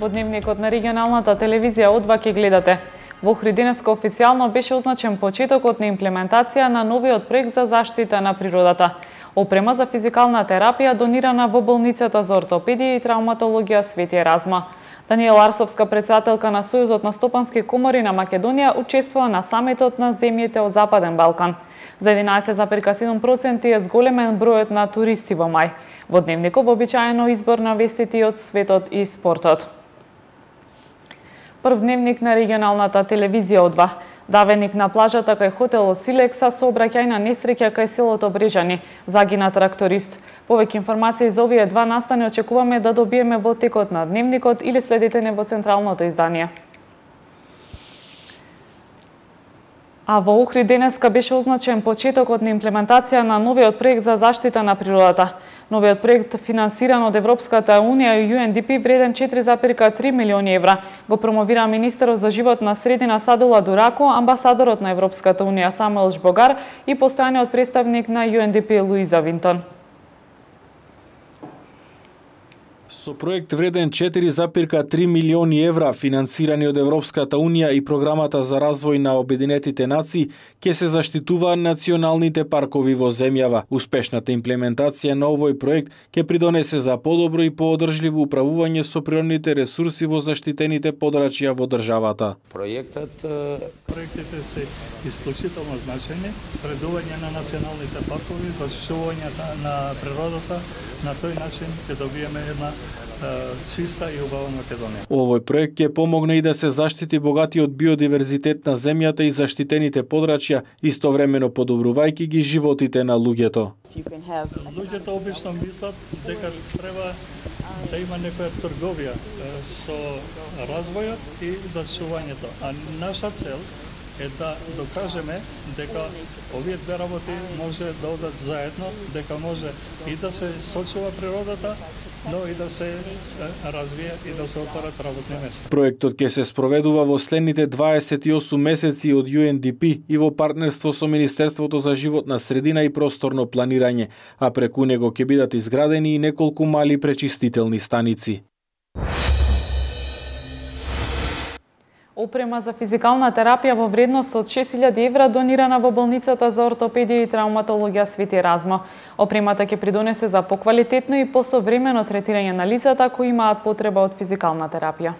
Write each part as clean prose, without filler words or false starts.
во дневникот на регионалната телевизија О2 ќе гледате. Во Охрид денеска официјално беше означен почетокот на имплементација на новиот проект за заштита на природата. Опрема за физикална терапија донирана во болницата за ортопедија и травматологија Свети Еразма. Даниела Арсовска, председателка на Сојузот на стопански комори на Македонија, учествува на самитот на земјите од Западен Балкан. За 11,7% е зголемен бројот на туристи во мај. Во дневникот вообичаено избор на вестите од светот и спортот. Прв дневник на регионалната телевизија О2. Давеник на плажата кај хотелот Силекса со обраќајна несреќа кај селото Брежани. Загина тракторист. Повеќе информации за овие два настани очекуваме да добиеме во текот на дневникот или следете не во централното издание. А во Охрид денеска беше означен почетокот на имплементација на новиот проект за заштита на природата. Новиот проект, финансиран од Европската Унија и UNDP, вреден 4,3 милиони евра, го промовира министерот за животна средина Садула Дурако, амбасадорот на Европската Унија Самуел Жбогар и постојаниот представник на UNDP Луиза Винтон. Со проект вреден 4,3 милиони евра, финансирани од Европската Унија и Програмата за развој на Обединетите нации, ќе се заштитуваат националните паркови во земјава. Успешната имплементација на овој проект ќе придонесе за подобро и поодржливо управување со природните ресурси во заштитените подрачја во државата. Проектите се исклучително значајни, средување на националните паркови, заштитување на природата. На тој начин ќе добиеме една чиста и убава Македонија. Овој проект ќе помогне и да се заштити богатиот биодиверзитет на земјата и заштитените подрачја, истовремено подобрувајќи ги животите на луѓето. Луѓето обично мислат дека треба да има некоја трговија со развојот и зачувањето. А наша цел е да докажеме дека овие две работи може да одат заедно, дека може и да се сочува природата, но и да се развие и да се отворат работни места. Проектот ќе се спроведува во следните 28 месеци од UNDP и во партнерство со Министерството за животна средина и просторно планирање, а преку него ќе бидат изградени и неколку мали пречистителни станици. Опрема за физикална терапија во вредност од 6.000 евра донирана во болницата за ортопедија и травматологија Свети Еразма. Опремата ќе придонесе за поквалитетно и посовремено третирање на лицата кои имаат потреба од физикална терапија.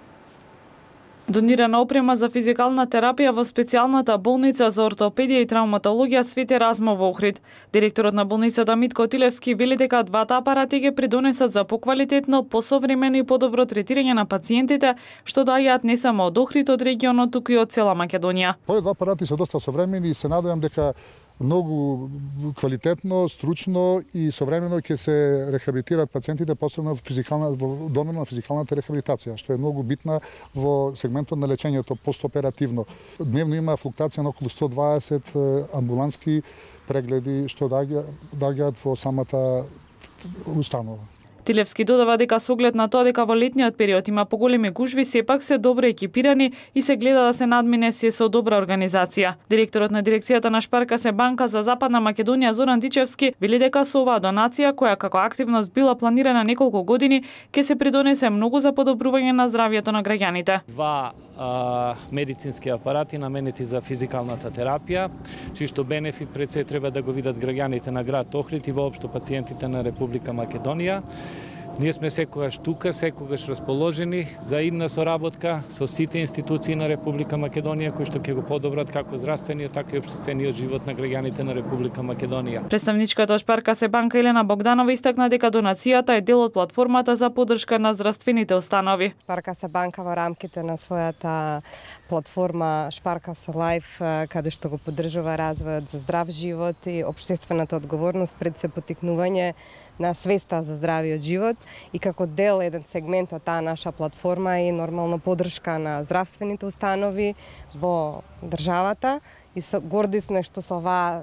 Донирана опрема за физикална терапија во специјалната болница за ортопедија и травматологија Свети Еразма во Охрид. Директорот на болницата Митко Тилевски вели дека двата апарати ќе придонесат за поквалитетно, посовремено и подобро третирање на пациентите, што доаѓаат не само од Охрид, од регионот, туку и од цела Македонија. Овие два апарати се доста современи и се надевам дека многу квалитетно, стручно и современо ќе се рехабилитираат пациентите, посебно во домено на физикалната рехабилитација, што е многу битна во сегментот на лечењето постоперативно. Дневно има флуктација на околу 120 амбулански прегледи што доаѓаат во самата установа. Тилевски додава дека со оглед на тоа дека во летниот период има поголеми гужви, сепак се добро екипирани и се гледа да се надмине се со добра организација. Директорот на дирекцијата на Шпаркасе банка за Западна Македонија Зоран Дичевски вели дека со оваа донација, која како активност била планирана неколку години, ќе се придонесе многу за подобрување на здравјето на граѓаните. Два медицински апарати наменети за физикалната терапија, чишто бенефит пред се треба да го видат граѓаните на град Охрид и воопшто пациентите на Република Македонија. Ние сме секогаш тука, секогаш расположени за идна соработка со сите институции на Република Македонија кои што ќе го подобрат како здравствениот, така и општествениот живот на граѓаните на Република Македонија. Представничката од Шпаркасе банка Елена Богданова истакна дека донацијата е дел од платформата за поддршка на здравствените установи. Шпаркасе банка во рамките на својата платформа Шпаркасе Лайф, каде што го поддржува развојот за здрав живот и општествената одговорност пред се потикнување на свеста за здравиот живот и како дел еден сегмент од таа наша платформа и нормално поддршка на здравствените установи во државата и горди сме што со оваа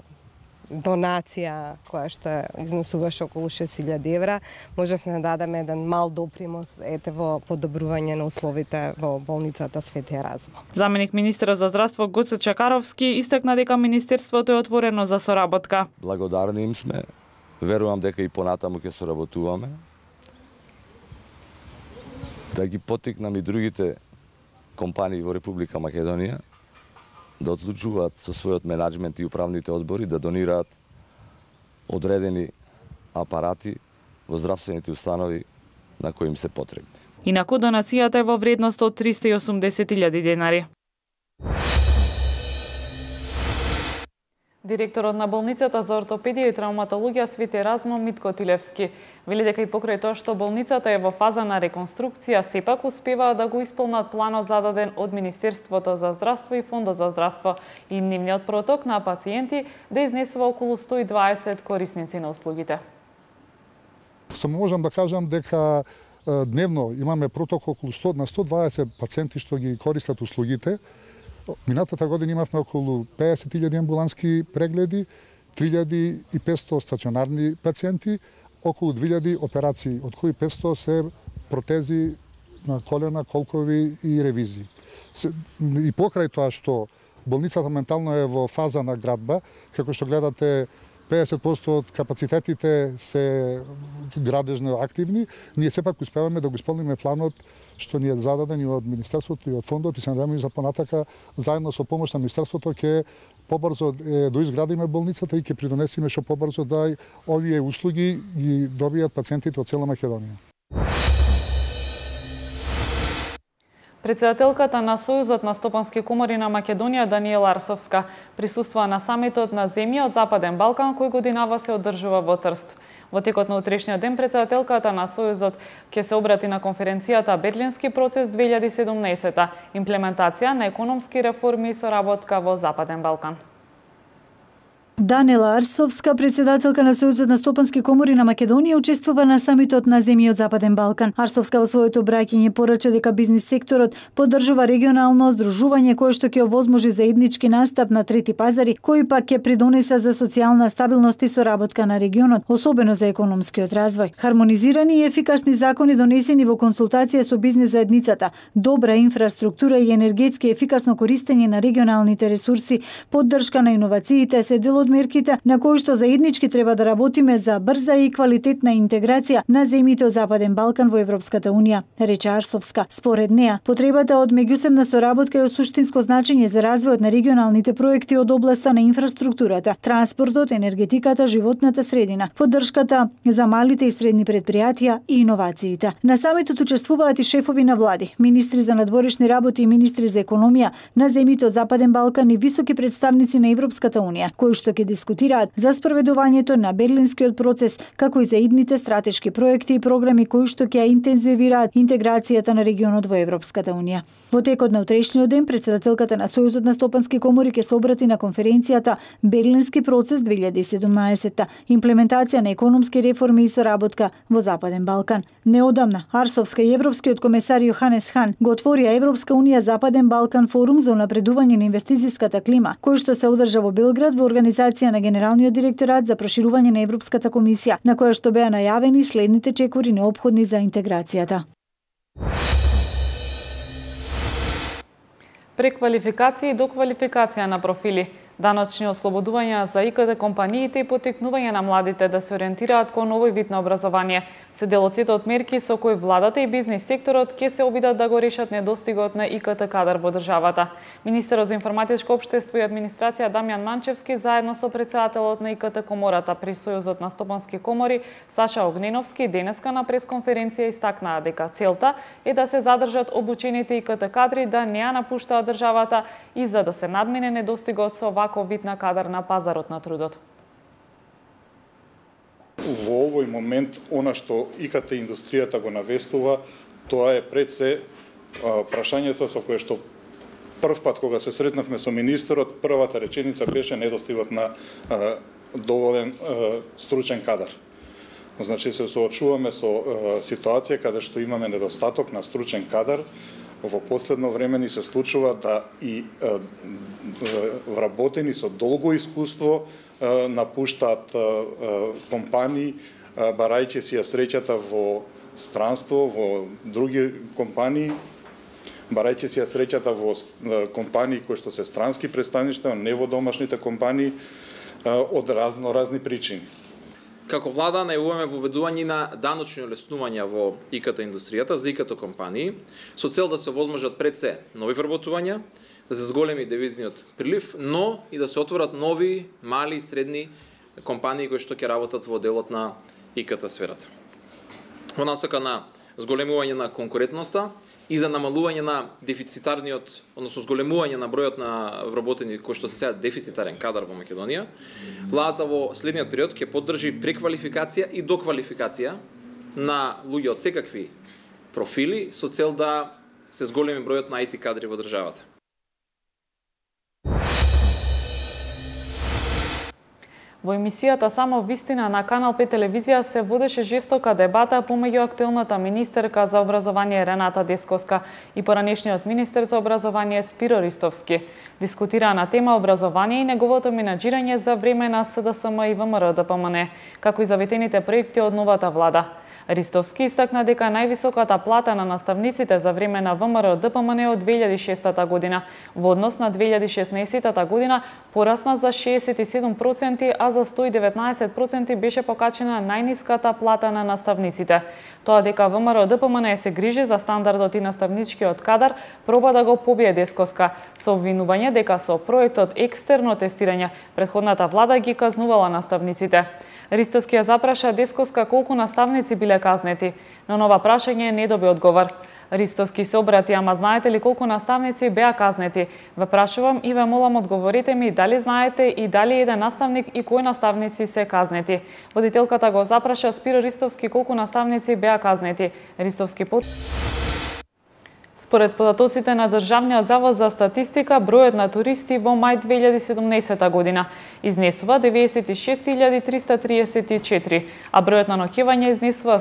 донација која што изнесуваше околу 6.000 евра, можевме да дадеме еден мал допринос во подобрување на условите во болницата Свети Еразма. Заменик министерот за здравство Гоце Чакаровски истакна дека министерството е отворено за соработка. Благодарни им сме. Верувам дека и понатаму ќе соработуваме. да ги поттикнам и другите компании во Република Македонија да одлучуваат со својот менаџмент и управните одбори да донираат одредени апарати во здравствените установи на кои им се потребни. Инаку донацијата е во вредност од 380.000 денари. Директорот на болницата за ортопедија и травматологија Свети Размо Митко Тилевски вели дека и покрај тоа што болницата е во фаза на реконструкција, сепак успеваат да го исполнат планот зададен од Министерството за здравство и Фондот за здравство и дневниот проток на пациенти да изнесува околу 120 корисници на услугите. Само можам да кажам дека дневно имаме проток околу 100 на 120 пациенти што ги користат услугите. Минатата година имавме околу 50.000 амбулански прегледи, 3.500 стационарни пациенти, околу 2.000 операции, од кои 500 се протези на колена, колкови и ревизии. И покрај тоа што болницата моментално е во фаза на градба, како што гледате 50% од капацитетите се градежно активни, ние сепак успеваме да го исполниме планот што ни е зададен и од Министерството и од Фондот и се надеваме за понатака заедно со помош на Министерството ќе побрзо доизградиме болницата и ќе придонесеме што побрзо да овие услуги ги добијат пациентите од цела Македонија. Председателката на Сојузот на стопански комори на Македонија Даниела Арсовска присуствува на самитот на земји од Западен Балкан кој годинава се одржува во Трст. Во текот на утрешниот ден председателката на Сојузот ќе се обрати на конференцијата Берлински процес 2017, имплементација на економски реформи и соработка во Западен Балкан. Даниела Арсовска, председателка на Сојузот на стопански комори на Македонија, учествува на самитот на земји од Западен Балкан. Арсовска во своето обраќање порача дека бизнис секторот поддржува регионално здружување кое што ќе овозможи заеднички настап на трети пазари, кои пак ќе придонеса за социјална стабилност и соработка на регионот, особено за економскиот развој. Хармонизирани и ефикасни закони донесени во консултација со бизнис заедницата, добра инфраструктура и енергетски ефикасно користење на регионалните ресурси, поддршка на иновациите се дел од мерките на кои што заеднички треба да работиме за брза и квалитетна интеграција на земјите од Западен Балкан во Европската Унија, рече Арсовска. Според неа, потребата од меѓусебна соработка е од суштинско значење за развојот на регионалните проекти од областа на инфраструктурата, транспортот, енергетиката, животната средина, поддршката за малите и средни предпријатија и иновациите. На самитот учествуваат и шефови на влади, министри за надворешни работи и министри за економија на земјите од Западен Балкан и високи представници на Европската Унија, кои што ќе дискутираат за спроведувањето на Берлинскиот процес, како и за идните стратешки проекти и програми кои што ќе интензивираат интеграцијата на регионот во Европската Унија. Во текот на утрешниот ден, председателката на Сојузот на стопански комори ќе се обрати на конференцијата Берлински процес 2017, имплементација на економски реформи и соработка во Западен Балкан. Неодамна, Арсовска и Европскиот комесар Јоханес Хан го отворија Европска Унија Западен Балкан форум за унапредување на инвестицијската клима, кој што се одржа во Белград во организација на Генералниот директорат за проширување на Европската комисија, на која што беа најавени следните чекори неопходни за интеграцијата. Преквалификација и доквалификација на профили, даночни ослободувања за ИКТ компаниите и поттикнување на младите да се ориентираат кон овој вид на образование се дел од сет од мерки со кои владата и бизнис секторот ќе се обидат да го решат недостигот на ИКТ кадар во државата. Министерот за информатичко општество и администрација Дамјан Манчевски заедно со председателот на ИКТ комората при Сојузот на стопански комори Саша Огненовски денеска на пресконференција истакнаа дека целта е да се задржат обучените ИКТ кадри да не ја напуштаат државата и за да се надмине недостигот со ваков вид на кадар на пазарот на трудот. Во овој момент, она што ИКТ индустријата го навестува, тоа е пред се прашањето со кое што прв пат кога се сретнавме со министерот, првата реченица беше недостигот на доволен стручен кадар. Значи се соочуваме со ситуација каде што имаме недостаток на стручен кадар. Во последно време ни се случува да и вработени со долго искуство напуштаат компании, барајќи си ја среќата во странство, во други компании, барајќи си ја среќата во компании кои што се странски представништва, не во домашните компании, од разни причини. Како влада најавуваме воведување на даночни олеснувања во ИКТ индустријата за ИКТ компании со цел да се овозможат пред се нови вработувања, да се зголеми девизниот прилив, но и да се отворат нови, мали и средни компании кои што ќе работат во делот на ИКТ сферата. Во насока на зголемување на конкурентноста и за намалување на дефицитарниот, односно зголемување на бројот на вработени кои што се сега дефицитарен кадар во Македонија, владата во следниот период ќе поддржи преквалификација и доквалификација на луѓе од секакви профили со цел да се зголеми бројот на IT кадри во државата. Во емисијата Само вистина на Канал 5 телевизија се водеше жестока дебата помеѓу актуелната министерка за образование Рената Десковска и поранешниот министер за образование Спиро Ристовски. Дискутираа на тема образование и неговото менаџирање за време на СДСМ и ВМРО-ДПМН, како и заветените проекти од новата влада. Ристовски истакна дека највисоката плата на наставниците за време на ВМРО-ДПМН од 2006 година во однос на 2016 година порасна за 67%, а за 119% беше покачена најниската плата на наставниците. Тоа дека ВМРО-ДПМН се грижи за стандардот и наставничкиот кадар проба да го побие Десковска со обвинување дека со проектот екстерно тестирање претходната влада ги казнувала наставниците. Ристовски ја запраша Десковска колку наставници биле казнети, но на ова прашање не доби одговор. Ристовски се обрати: ама знаете ли колку наставници беа казнети? Ве прашувам и ве молам одговорите ми дали знаете и дали еден наставник и кои наставници се казнети. Водителката го запраша Спиро Ристовски колку наставници беа казнети. Ристовски Според податоците на Државниот завод за статистика, бројот на туристи во мај 2017 година изнесува 96.334, а бројот на ноќевања изнесува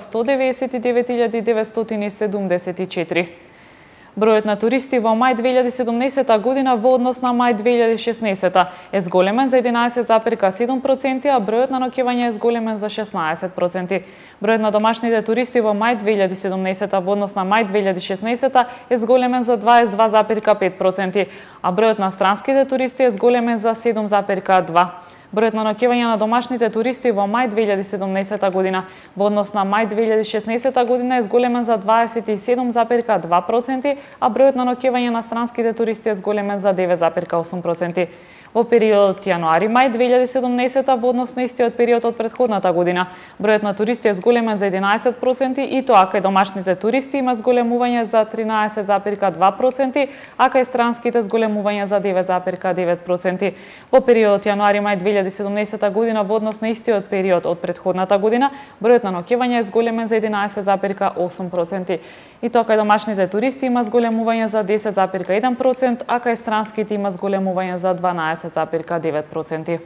199.974. Бројот на туристи во мај 2017 година во однос на мај 2016 е зголемен за 11,7%, а бројот на ноќевања е зголемен за 16%. Бројот на домашните туристи во мај 2017 во однос на мај 2016 е зголемен за 22,5%, а бројот на странските туристи е зголемен за 7,2%. Бројот на ноќевања на домашните туристи во мај 2017 година во однос на мај 2016 година е зголемен за 27,2%, а бројот на ноќевања на странските туристи е зголемен за 9,8%. Во периодот јануари-мај 2017 во однос на истиот период од претходната година, бројот на туристи е зголемен за 11% и тоа кај домашните туристи има зголемување за 13,2%, а кај странските зголемување за 9,9%. Во периодот јануари-мај 2017 година во однос на истиот период од претходната година, бројот на ноќевање е зголемен за 11,8%. И тоа кај домашните туристи има зголемување за 10,1%, а кај странските има зголемување за 12,9%.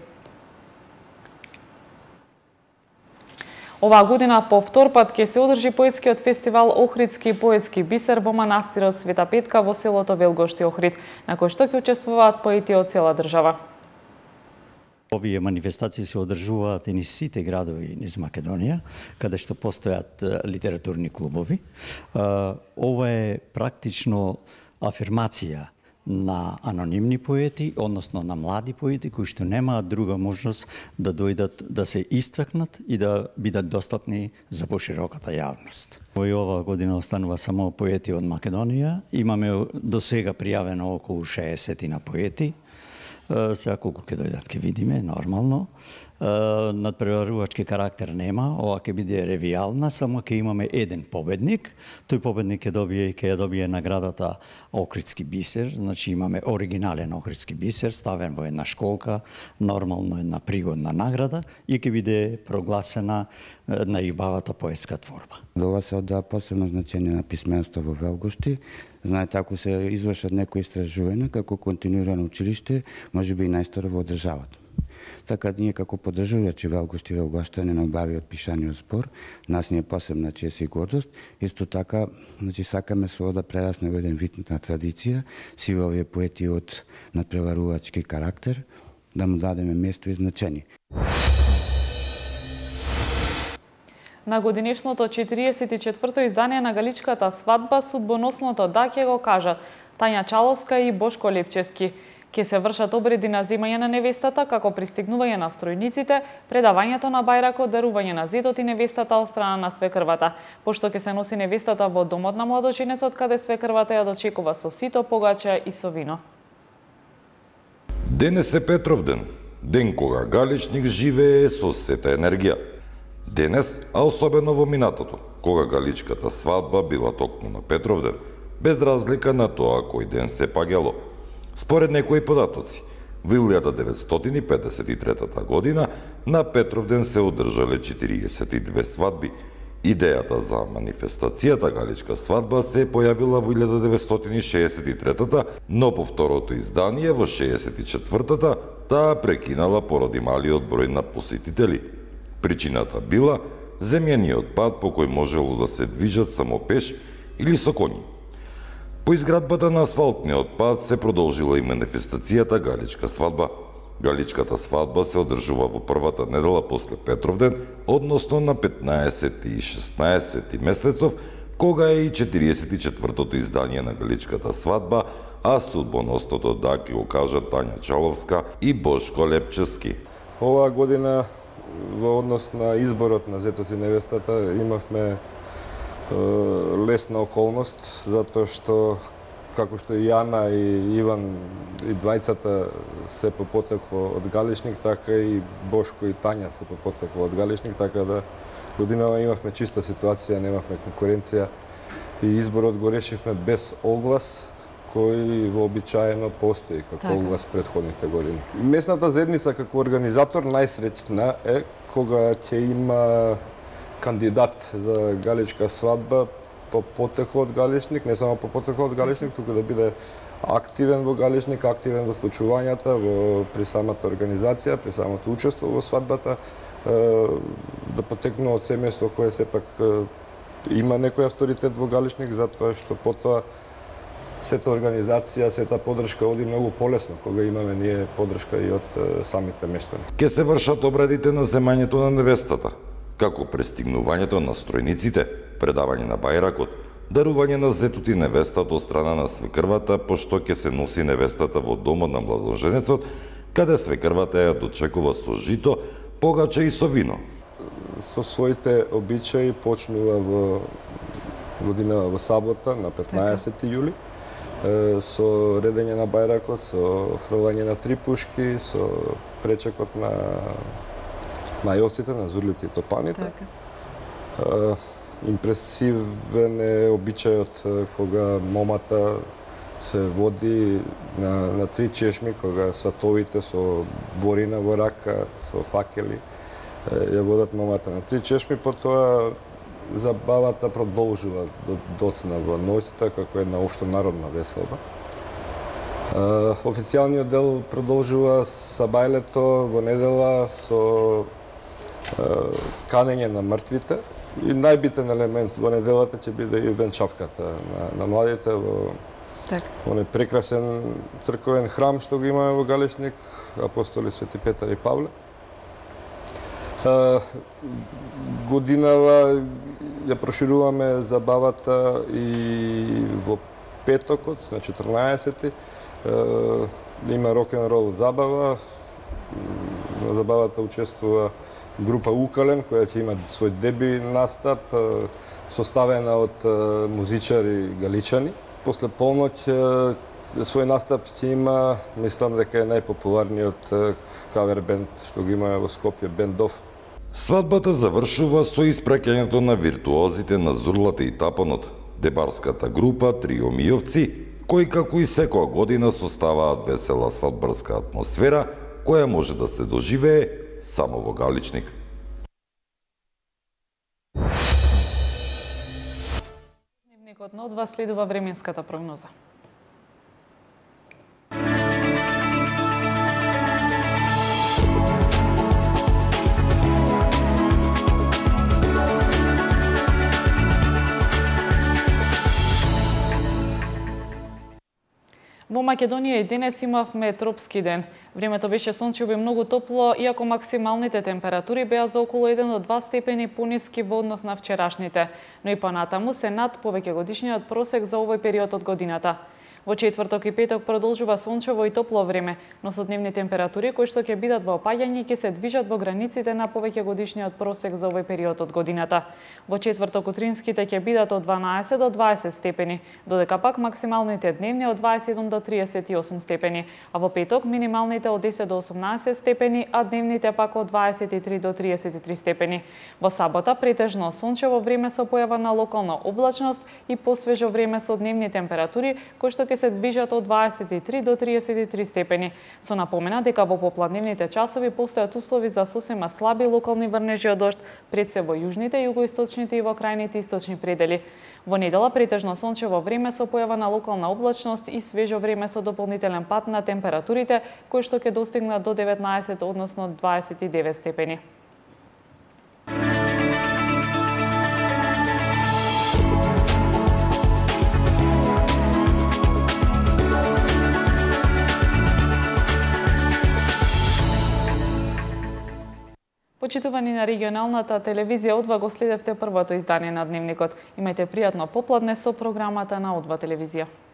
Оваа година по втор пат ќе се одржи поетскиот фестивал Охридски поетски бисер во манастирот Света Петка во селото Велгошти, Охрид, на кој што ќе учествуваат поети од цела држава. Овие манифестации се одржуваат и низ сите градови низ Македонија, каде што постојат литературни клубови. Ова е практично афирмација на анонимни поети, односно на млади поети кои што немаат друга можност да дојдат да се истакнат и да бидат достапни за пошироката јавност. Во оваа година останува само поети од Македонија. Имаме до сега пријавено околу 60 на поети. Сега колку ќе дојдат ќе видиме, нормално. Надпреварувачки карактер нема, ова ќе биде ревијална, само ќе имаме еден победник. Тој победник ќе ја добие наградата Охридски бисер, значи имаме оригинален Охридски бисер, ставен во една школка, нормално една пригодна награда и ќе биде прогласена најубавата поетска творба. Ова се оддава посебно значење на писменство во Велгошти. Знаете, ако се извршат некои истражувања како континуирано училиште, може би и најстаро во државата. Така ние како поддржувачи Велгошти и Велгоштани на убавиот пишаниот збор, нас ни е посебна чест и гордост. Исто така, значи сакаме со ова да прерасне во еден вид на традиција, сиве овие поети од надпреварувачки карактер, да му дадеме место и значење. На годинешното 44-то издание на Галичката свадба, судбоносното да ќе го кажат Тања Чаловска и Бошко Лепчевски. Ке се вршат обреди на земање на невестата, како пристигнување на стројниците, предавањето на бајракот, дарување на зетот и невестата од страна на свекрвата, пошто ќе се носи невестата во домот на младоженецот, каде свекрвата ја дочекува со сито, погача и со вино. Денес е Петровден, ден кога Галичник живее со сета енергија. Денес, а особено во минатото, кога галичката свадба била токму на Петровден, без разлика на тоа кој ден се паѓало. Според некои податоци, во 1953 година на Петровден се одржале 42 свадби. Идејата за манифестацијата Галичка свадба се појавила во 1963-та, но по второто издание во 64-та таа прекинала поради малиот број на посетители. Причината била земјаниот пат по кој можело да се движат само пеш или со коњи. По изградбата на асфалтниот пат се продолжила и манифестацијата Галичка свадба. Галичката свадба се одржува во првата недела после Петровден, односно на 15 и 16 месецов, кога е и 44-тото издание на Галичката свадба, а судбоносното да ќе го кажат Тања Чаловска и Бошко Лепчевски. Оваа година во однос на изборот на зетот и невестата имавме лесна околност, затоа што како што и Јана и Иван и двајцата се по потекло од Галичник, така и Бошко и Тања се по потекло од Галичник, така да годинава имавме чиста ситуација, немавме конкуренција и изборот го решивме без оглас, кој вообичаено постои како оглас предходните години. Местната заедница како организатор најсреќна е кога ќе има кандидат за Галичка свадба по потекло од Галичник, не само по потекло од Галичник, туку да биде активен во Галичник, активен во случувањата, при самата организација, при самото учество во свадбата, да потекнува од семејство кое сепак има некој авторитет во Галичник, затоа што потоа сета организација, сета поддршка оди многу полесно, кога имаме ние поддршка и од самите мештани. Ке се вршат обредите на земањето на невестата, како пристигнувањето на стројниците, предавање на бајракот, дарување на зетот и невестата од страна на свекрвата, пошто ќе се носи невестата во домот на младоженецот, каде свекрвата ја дочекува со жито, погача и со вино. Со своите обичаи почнува во година во сабота на 15 јули, со редење на бајракот, со фрлање на три пушки, со пречекот на мајоците, на зурлите и топаните. Импресивен е обичајот кога момата се води на три чешми, кога сватовите со борина во рака, со факели, ја водат момата на три чешми, потоа забавата продолжува до доцна во ноќта како една општонародна веселба. Официјалниот дел продолжува са бајлето во недела со канење на мртвите и најбитен елемент во неделата ќе биде и венчавката на младите во оној прекрасен црковен храм што го имаме во Галичник, апостоли Свети Петар и Павле. Годинава ја прошируваме забавата и во петокот, на 14-ти, има рок-н-рол забава. На забавата учествува група Укален, која ќе има свој деби настап, составена од музичари галичани. После полноќ свој настап ќе има, мислам дека е најпопуларниот кавер бенд што го има во Скопје, Бендов. Свадбата завршува со испраќањето на виртуозите на зурлата и тапанот, дебарската група Трио Миовци, кои како и секоја година составаат весела свадбарска атмосфера, која може да се доживее само во Галичник. Дневникот на одва следува временската прогноза. Во Македонија и денес имавме тропски ден. Времето беше сончево и многу топло, иако максималните температури беа за околу 1 до 2 степени пониски во однос на вчерашните, но и понатаму се над повеќегодишниот просек за овој период од годината. Во четврток и петок продолжува сончево и топло време, но со дневни температури кои што ќе бидат во опаѓање ќе се движат во границите на повеќе годишниот просек за овој период од годината. Во четврток утринските ќе бидат од 12 до 20 степени, додека пак максималните дневни од 27 до 38 степени, а во петок минималните од 10 до 18 степени, а дневните пак од 23 до 33 степени. Во сабота претежно сончево време со појава на локална облачност и посвежо време со дневни температури кои што ќе се движат од 23 до 33 степени. Со напомена дека во попладневните часови постојат услови за сосема слаби локални врнежи од дожд, пред се во јужните, југоисточните и во крајните источни предели. Во недела претежно сончево време со појава на локална облачност и свежо време со дополнителен пад на температурите кои што ќе достигнат до 19 односно 29 степени. Почитувани на регионалната телевизија Одва, го следевте првото издание на Дневникот. Имајте пријатно попладне со програмата на Одва телевизија.